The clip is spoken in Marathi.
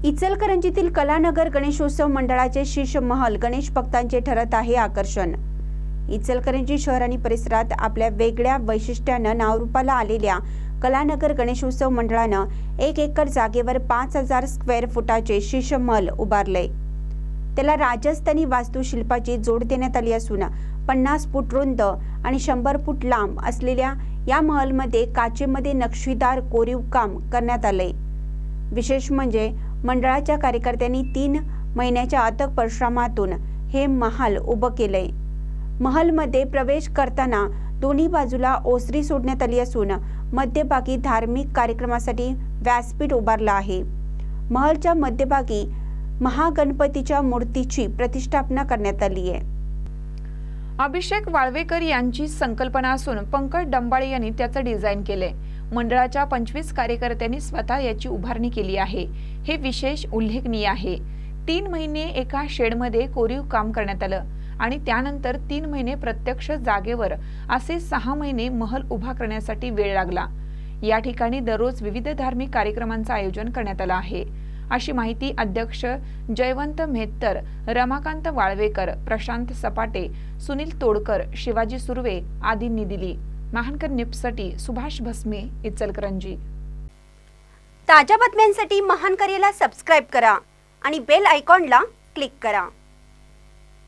इचलकरंजीतील कलानगर गणेशोत्सव मंडळाचे शीश महल गणेश भक्तांचे ठरत आहे आकर्षण। इचलकरंजी शहर आणि परिसरात आपल्या वेगळ्या वैशिष्ट्यानं नावरूपाला आलेल्या कलानगर गणेशोत्सव मंडळानं 1 एकर जागेवर 5000 स्क्वेअर फुटाचे शीश महल उभारले। त्याला राजस्थानी वास्तुशिल्पाची जोड देण्यात आली असून 50 फूट रुंद आणि 100 फूट लांब असलेल्या या महलमध्ये काचेमध्ये नक्षीदार कोरीव काम करण्यात आले। विशेष म्हणजे मंडळाच्या कार्यकर्त्यांनी 3 महिन्याच्या अथक परिश्रमातून हे महल उभं केले। महलमध्ये प्रवेश करताना दोन्ही बाजूला ओसरी सोडण्यात आली असून मध्यभागी धार्मिक कार्यक्रमासाठी व्यासपीठ उभारलं आहे। महलच्या मध्यभागी महागणपतीच्या मूर्तीची प्रतिष्ठापना करण्यात आली आहे। अभिषेक वाळवेकर यांची संकल्पना असून पंकज डंबाळे यांनी त्याचं डिझाइन केले। मंडळाच्या 25 कार्यकर्त्यांनी स्वतः याची उभारणी केली आहे। हे विशेष उल्लेखनीय आहे। 3 महिने एका शेडमध्ये कोरीव काम करण्यात आलं आणि त्यानंतर 3 महिने प्रत्यक्ष जागेवर असे 6 महिने महल उभा करण्यासाठी वेळ लागला। या ठिकाणी दररोज विविध धार्मिक कार्यक्रमांचं आयोजन करण्यात आलं आहे, अशी माहिती अध्यक्ष जयवंत मेहतर, रमाकांत वाळवेकर, प्रशांत सपाटे, सुनील तोडकर, शिवाजी सुर्वे आदींनी दिली। महानकर न्यूजसाठी सुभाष भस्मे, इचलकरंजी। ताज्या बातम्यांसाठी महानकरेला सबस्क्राइब करा आणि बेल आयकॉनला क्लिक करा।